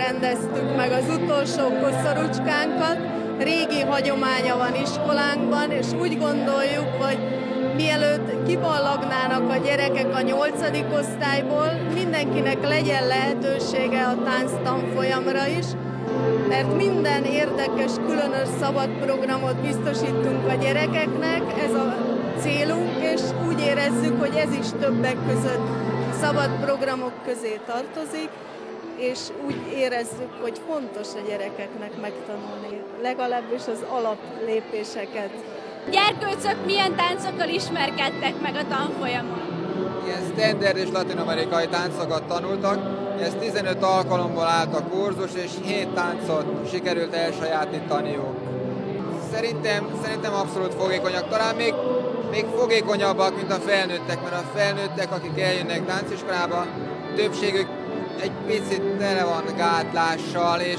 rendeztük meg az utolsó koszorúcskánkat. Régi hagyománya van iskolánkban, és úgy gondoljuk, hogy mielőtt kiballagnának a gyerekek a 8. osztályból, mindenkinek legyen lehetősége a tánctanfolyamra is, mert minden érdekes, különös szabad programot biztosítunk a gyerekeknek, ez a célunk, és úgy érezzük, hogy ez is többek között szabad programok közé tartozik, és úgy érezzük, hogy fontos a gyerekeknek megtanulni, legalábbis az alaplépéseket. Gyerkőcök milyen táncokkal ismerkedtek meg a tanfolyamon? Ilyen standard és latin-amerikai táncokat tanultak, ez 15 alkalomból állt a kurzus, és 7 táncot sikerült elsajátítaniuk. Szerintem abszolút fogékonyak, talán még fogékonyabbak, mint a felnőttek, mert a felnőttek, akik eljönnek tánciskolába, többségük egy picit tele van gátlással, és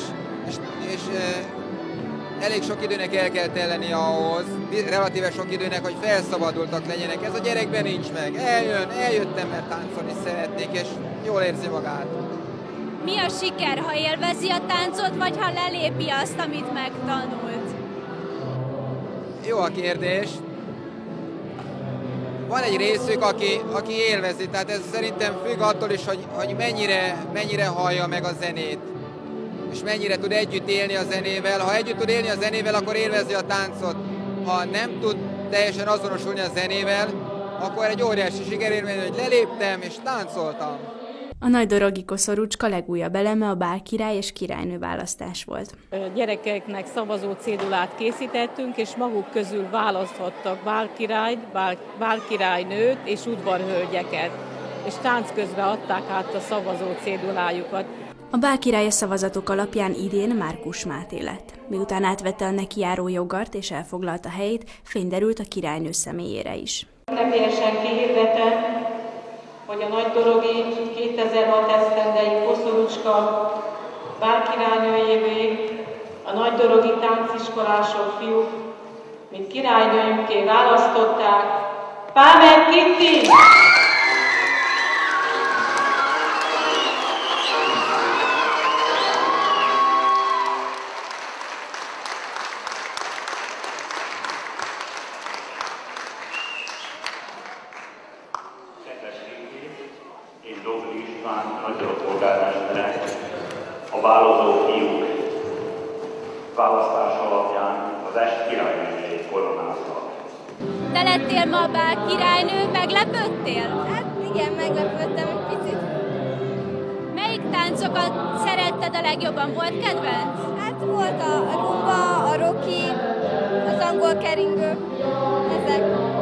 elég sok időnek el kell telleni ahhoz, relatíve sok időnek, hogy felszabadultak legyenek. Ez a gyerekben nincs meg. Eljöttem, mert táncolni szeretnék, és jól érzi magát. Mi a siker, ha élvezi a táncot, vagy ha lelépi azt, amit megtanult? Jó a kérdés. Van egy részük, aki élvezi, tehát ez szerintem függ attól is, hogy mennyire hallja meg a zenét, és mennyire tud együtt élni a zenével. Ha együtt tud élni a zenével, akkor élvezi a táncot. Ha nem tud teljesen azonosulni a zenével, akkor egy óriási sikerélmény, hogy leléptem és táncoltam. A nagydorogi koszorúcska legújabb eleme a bálkirály és királynő választás volt. Gyerekeknek szavazó cédulát készítettünk, és maguk közül választhattak bálkirályt, bálkirálynőt és udvarhölgyeket, és tánc közben adták át a szavazó cédulájukat. A bálkirály szavazatok alapján idén Márkus Máté lett. Miután átvette a neki járó jogart és elfoglalta helyét, fény derült a királynő személyére is. Ünnepélyesen kihirdetem, hogy a nagydorogi 2006 esztendei koszorúcska bálkirálynőjévé a nagydorogi tánciskolások fiúk, mint királynőjükké választották Pámer Kittit! Én Dobri István, Nagydorog polgármestere, a vállalkozó fiúk választása alapján az est királynőjét koronáztak. Te lettél ma a bálkirálynő, meglepődtél? Hát igen, meglepődtem egy picit. Melyik táncokat szeretted a legjobban? Volt kedvenc? Hát volt a rumba, a roki, az angol keringő, ezek.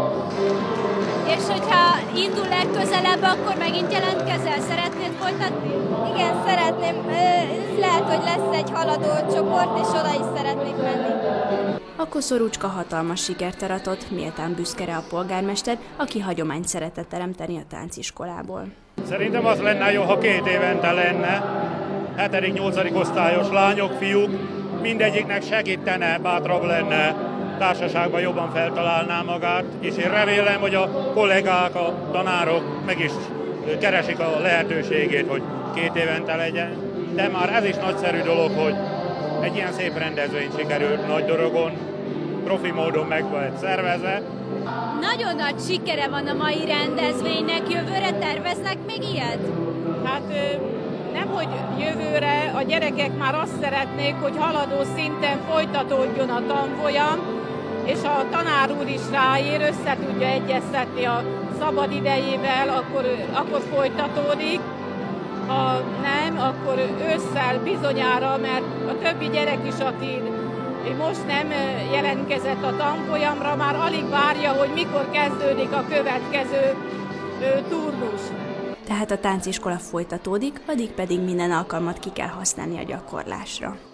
És hogyha indul legközelebb, akkor megint jelentkezel? Szeretnéd folytatni? Igen, szeretném. Lehet, hogy lesz egy haladó csoport, és oda is szeretnék menni. A koszorúcska hatalmas sikert aratott, méltán büszke rá a polgármester, aki hagyományt szeretett teremteni a tánciskolából. Szerintem az lenne jó, ha 2 évente lenne. 7.-8. osztályos lányok, fiúk, mindegyiknek segítene, bátrabb lenne, társaságban jobban feltalálná magát, és én remélem, hogy a kollégák, a tanárok meg is keresik a lehetőségét, hogy 2 évente legyen. De már ez is nagyszerű dolog, hogy egy ilyen szép rendezvény sikerült Nagydorogon, profi módon meg volt szervezve. Nagyon nagy sikere van a mai rendezvénynek, jövőre terveznek még ilyet? Hát nemhogy jövőre, a gyerekek már azt szeretnék, hogy haladó szinten folytatódjon a tanfolyam, és a tanár úr is ráér, össze tudja egyeztetni a szabad idejével, akkor folytatódik. Ha nem, akkor ősszel bizonyára, mert a többi gyerek is, aki most nem jelentkezett a tanfolyamra, már alig várja, hogy mikor kezdődik a következő turnus. Tehát a tánciskola folytatódik, addig pedig minden alkalmat ki kell használni a gyakorlásra.